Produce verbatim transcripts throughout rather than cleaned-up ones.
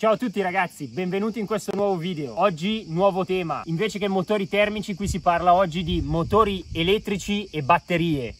Ciao a tutti ragazzi, benvenuti in questo nuovo video. Oggi nuovo tema, invece che motori termici qui si parla oggi di motori elettrici e batterie.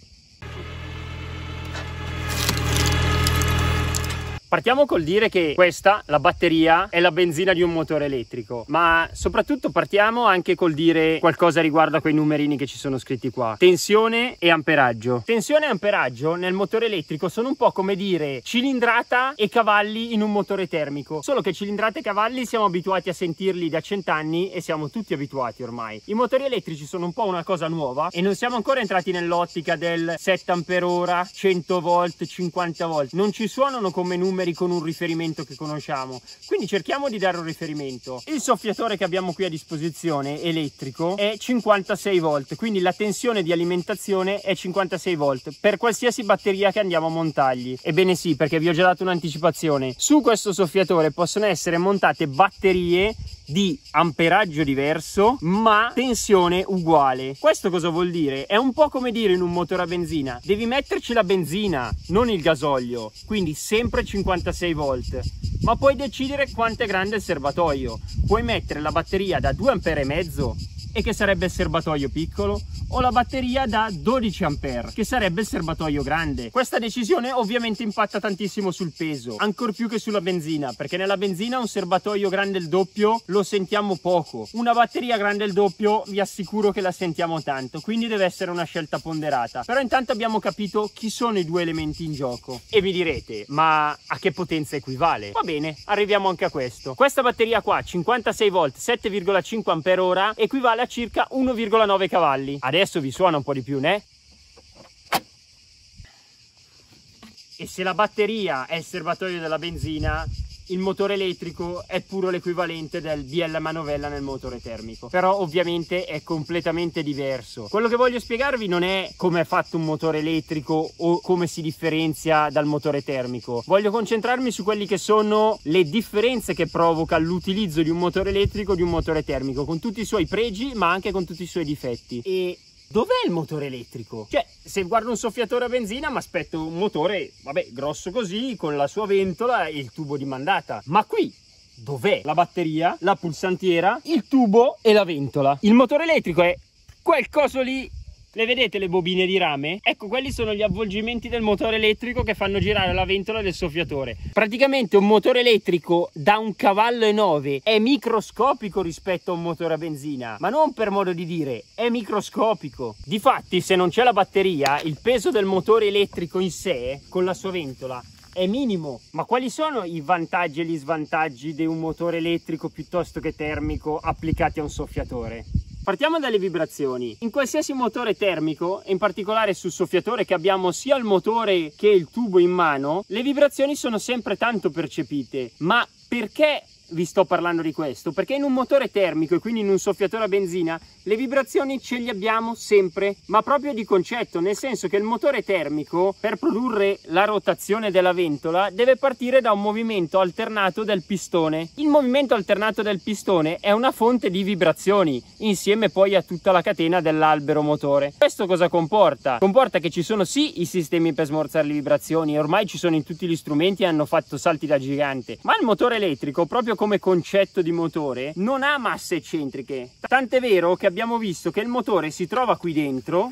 Partiamo col dire che questa, la batteria, è la benzina di un motore elettrico, ma soprattutto partiamo anche col dire qualcosa riguardo a quei numerini che ci sono scritti qua. Tensione e amperaggio. Tensione e amperaggio nel motore elettrico sono un po' come dire cilindrata e cavalli in un motore termico, solo che cilindrata e cavalli siamo abituati a sentirli da cent'anni e siamo tutti abituati ormai. I motori elettrici sono un po' una cosa nuova e non siamo ancora entrati nell'ottica del sette ampere ora, cento volt, cinquanta volt. Non ci suonano come numeri con un riferimento che conosciamo, quindi cerchiamo di dare un riferimento. Il soffiatore che abbiamo qui a disposizione elettrico è cinquantasei volt, quindi la tensione di alimentazione è cinquantasei volt per qualsiasi batteria che andiamo a montargli. Ebbene sì, perché vi ho già dato un'anticipazione, su questo soffiatore possono essere montate batterie di amperaggio diverso ma tensione uguale. Questo cosa vuol dire? È un po' come dire in un motore a benzina devi metterci la benzina, non il gasolio, quindi sempre cinquantasei volt, ma puoi decidere quanto è grande il serbatoio. Puoi mettere la batteria da due ampere e mezzo, e che sarebbe il serbatoio piccolo, o la batteria da dodici ampere, che sarebbe il serbatoio grande. Questa decisione ovviamente impatta tantissimo sul peso, ancor più che sulla benzina, perché nella benzina un serbatoio grande il doppio lo sentiamo poco, una batteria grande il doppio vi assicuro che la sentiamo tanto, quindi deve essere una scelta ponderata. Però intanto abbiamo capito chi sono i due elementi in gioco e vi direte, ma a che potenza equivale? Va bene, arriviamo anche a questo. Questa batteria qua, cinquantasei volt, sette virgola cinque ampere ora, equivale a circa uno virgola nove cavalli. Adesso vi suona un po' di più, né? E se la batteria è il serbatoio della benzina, il motore elettrico è puro l'equivalente del B L manovella nel motore termico. Però ovviamente è completamente diverso. Quello che voglio spiegarvi non è come è fatto un motore elettrico o come si differenzia dal motore termico. Voglio concentrarmi su quelli che sono le differenze che provoca l'utilizzo di un motore elettrico e di un motore termico, con tutti i suoi pregi ma anche con tutti i suoi difetti. E dov'è il motore elettrico? Cioè, se guardo un soffiatore a benzina mi aspetto un motore, vabbè, grosso così, con la sua ventola e il tubo di mandata. Ma qui dov'è la batteria, la pulsantiera, il tubo e la ventola? Il motore elettrico è quel coso lì. Le vedete le bobine di rame? Ecco, quelli sono gli avvolgimenti del motore elettrico che fanno girare la ventola del soffiatore. Praticamente un motore elettrico da un cavallo e nove è microscopico rispetto a un motore a benzina, ma non per modo di dire, è microscopico. Difatti, se non c'è la batteria, il peso del motore elettrico in sé, con la sua ventola, è minimo. Ma quali sono i vantaggi e gli svantaggi di un motore elettrico piuttosto che termico applicati a un soffiatore? Partiamo dalle vibrazioni. In qualsiasi motore termico, e in particolare sul soffiatore che abbiamo sia il motore che il tubo in mano, le vibrazioni sono sempre tanto percepite. Ma perché vi sto parlando di questo? Perché in un motore termico e quindi in un soffiatore a benzina le vibrazioni ce le abbiamo sempre, ma proprio di concetto, nel senso che il motore termico per produrre la rotazione della ventola deve partire da un movimento alternato del pistone. Il movimento alternato del pistone è una fonte di vibrazioni insieme poi a tutta la catena dell'albero motore. Questo cosa comporta? Comporta che ci sono sì i sistemi per smorzare le vibrazioni, ormai ci sono in tutti gli strumenti e hanno fatto salti da gigante, ma il motore elettrico proprio come concetto di motore non ha masse eccentriche, tant'è vero che abbiamo visto che il motore si trova qui dentro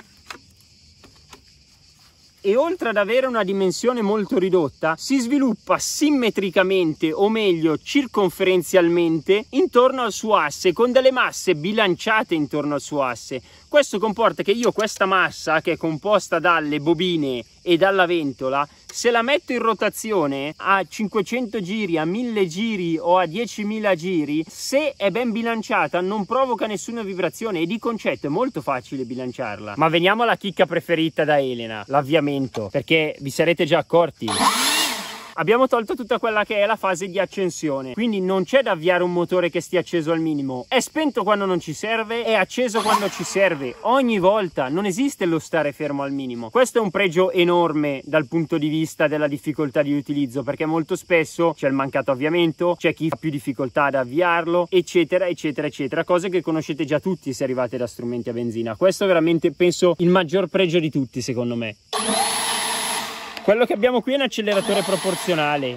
e oltre ad avere una dimensione molto ridotta si sviluppa simmetricamente, o meglio circonferenzialmente, intorno al suo asse, con delle masse bilanciate intorno al suo asse. Questo comporta che io questa massa, che è composta dalle bobine e dalla ventola, se la metto in rotazione a cinquecento giri, a mille giri o a diecimila giri, se è ben bilanciata non provoca nessuna vibrazione e di concetto è molto facile bilanciarla. Ma veniamo alla chicca preferita da Elena, l'avviamento, perché vi sarete già accorti. Abbiamo tolto tutta quella che è la fase di accensione, quindi non c'è da avviare un motore che stia acceso al minimo. È spento quando non ci serve, è acceso quando ci serve, ogni volta. Non esiste lo stare fermo al minimo. Questo è un pregio enorme dal punto di vista della difficoltà di utilizzo, perché molto spesso c'è il mancato avviamento, c'è chi ha più difficoltà ad avviarlo, eccetera eccetera eccetera, cose che conoscete già tutti se arrivate da strumenti a benzina. Questo è veramente, penso, il maggior pregio di tutti, secondo me. Quello che abbiamo qui è un acceleratore proporzionale.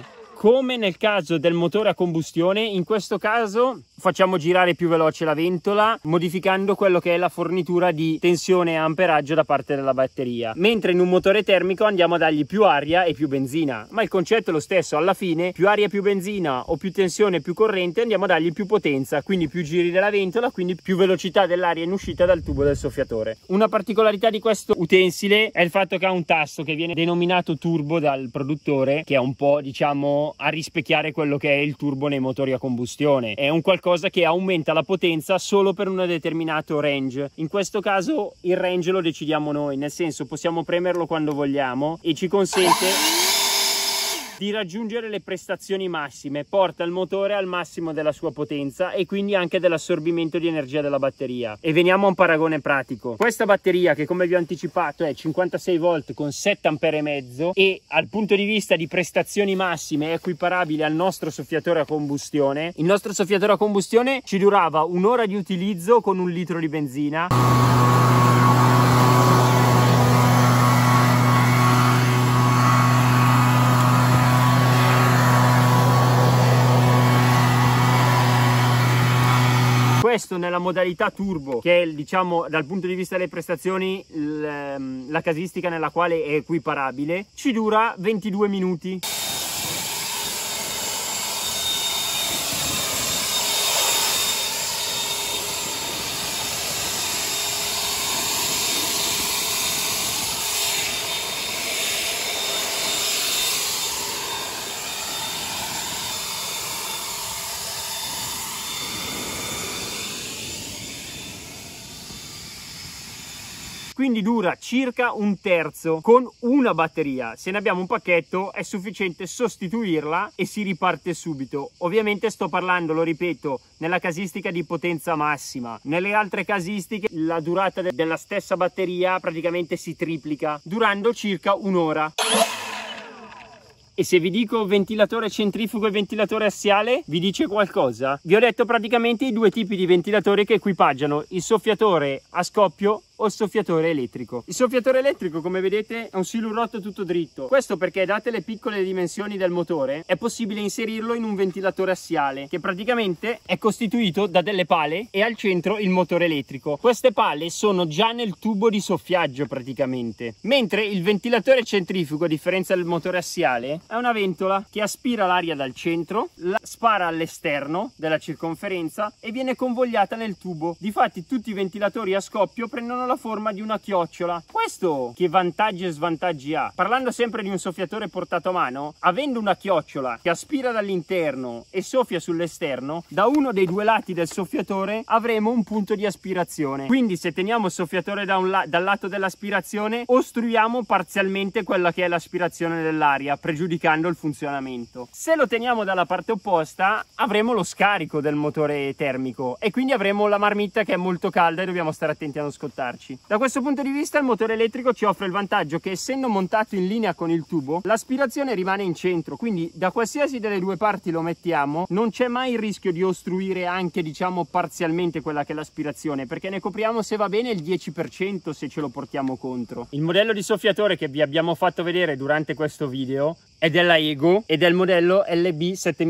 come nel caso del motore a combustione, in questo caso facciamo girare più veloce la ventola modificando quello che è la fornitura di tensione e amperaggio da parte della batteria, mentre in un motore termico andiamo a dargli più aria e più benzina, ma il concetto è lo stesso. Alla fine più aria e più benzina o più tensione e più corrente, andiamo a dargli più potenza, quindi più giri della ventola, quindi più velocità dell'aria in uscita dal tubo del soffiatore. Una particolarità di questo utensile è il fatto che ha un tasto che viene denominato turbo dal produttore, che è un po', diciamo, a rispecchiare quello che è il turbo nei motori a combustione. È un qualcosa che aumenta la potenza solo per un determinato range. In questo caso il range lo decidiamo noi, nel senso possiamo premerlo quando vogliamo e ci consente di raggiungere le prestazioni massime, porta il motore al massimo della sua potenza e quindi anche dell'assorbimento di energia della batteria. E veniamo a un paragone pratico. Questa batteria, che come vi ho anticipato è cinquantasei volt con sette ampere e mezzo, e al punto di vista di prestazioni massime è equiparabile al nostro soffiatore a combustione. Il nostro soffiatore a combustione ci durava un'ora di utilizzo con un litro di benzina. Questo nella modalità turbo, che è, diciamo, dal punto di vista delle prestazioni la casistica nella quale è equiparabile, ci dura ventidue minuti. Quindi dura circa un terzo con una batteria. Se ne abbiamo un pacchetto è sufficiente sostituirla e si riparte subito. Ovviamente sto parlando, lo ripeto, nella casistica di potenza massima. Nelle altre casistiche la durata de- della stessa batteria praticamente si triplica, durando circa un'ora. E se vi dico ventilatore centrifugo e ventilatore assiale, vi dice qualcosa? Vi ho detto praticamente i due tipi di ventilatori che equipaggiano il soffiatore a scoppio o il soffiatore elettrico. Il soffiatore elettrico, come vedete, è un silurotto tutto dritto. Questo perché, date le piccole dimensioni del motore, è possibile inserirlo in un ventilatore assiale, che praticamente è costituito da delle pale e al centro il motore elettrico. Queste pale sono già nel tubo di soffiaggio praticamente, mentre il ventilatore centrifugo, a differenza del motore assiale, è una ventola che aspira l'aria dal centro, la spara all'esterno della circonferenza e viene convogliata nel tubo. Difatti tutti i ventilatori a scoppio prendono la forma di una chiocciola. Questo che vantaggi e svantaggi ha? Parlando sempre di un soffiatore portato a mano, avendo una chiocciola che aspira dall'interno e soffia sull'esterno, da uno dei due lati del soffiatore avremo un punto di aspirazione. Quindi se teniamo il soffiatore da un la dal lato dell'aspirazione, ostruiamo parzialmente quella che è l'aspirazione dell'aria, pregiudicando il funzionamento. Se lo teniamo dalla parte opposta, avremo lo scarico del motore termico e quindi avremo la marmitta che è molto calda e dobbiamo stare attenti a non scottarci. Da questo punto di vista il motore elettrico ci offre il vantaggio che, essendo montato in linea con il tubo, l'aspirazione rimane in centro, quindi da qualsiasi delle due parti lo mettiamo non c'è mai il rischio di ostruire anche, diciamo, parzialmente quella che è l'aspirazione, perché ne copriamo, se va bene, il dieci per cento se ce lo portiamo contro. Il modello di soffiatore che vi abbiamo fatto vedere durante questo video è della Ego ed è il modello L B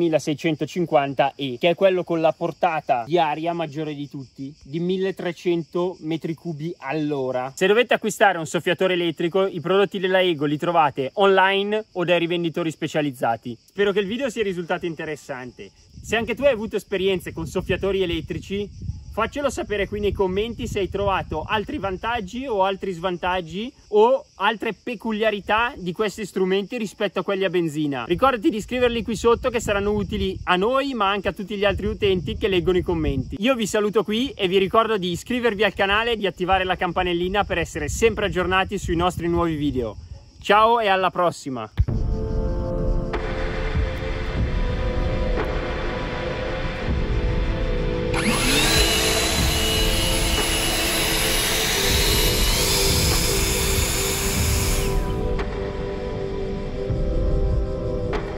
settemisei E, che è quello con la portata di aria maggiore di tutti, di milletrecento metri cubi all'ora. Se dovete acquistare un soffiatore elettrico, i prodotti della Ego li trovate online o dai rivenditori specializzati. Spero che il video sia risultato interessante. Se anche tu hai avuto esperienze con soffiatori elettrici, faccelo sapere qui nei commenti se hai trovato altri vantaggi o altri svantaggi o altre peculiarità di questi strumenti rispetto a quelli a benzina. Ricordati di scriverli qui sotto, che saranno utili a noi ma anche a tutti gli altri utenti che leggono i commenti. Io vi saluto qui e vi ricordo di iscrivervi al canale e di attivare la campanellina per essere sempre aggiornati sui nostri nuovi video. Ciao e alla prossima!